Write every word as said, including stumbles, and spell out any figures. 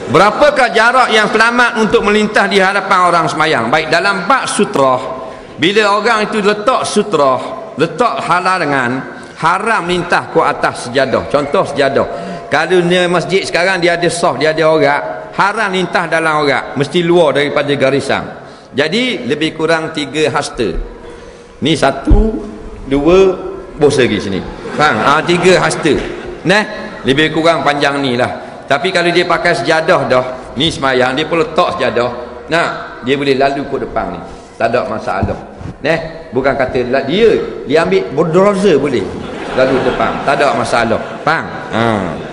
Berapakah jarak yang selamat untuk melintas di hadapan orang semayang? Baik, dalam bab sutrah, bila orang itu letak sutrah, letak halangan, haram lintas ke atas sejadah. Contoh sejadah, kalau ni masjid sekarang dia ada saf, dia ada orang, haram lintas dalam orang, mesti luar daripada garisan. Jadi lebih kurang tiga hasta. Ni satu, dua, bos lagi sini. Faham? Ah, tiga hasta. Nah, lebih kurang panjang ni lah. Tapi kalau dia pakai sejadah dah, ni semayang, dia pun letak sejadah, nah, dia boleh lalu ke depan ni, tak ada masalah. Nah, bukan kata dia, dia ambil bulldozer boleh lalu depan, tak ada masalah. Faham? Ha.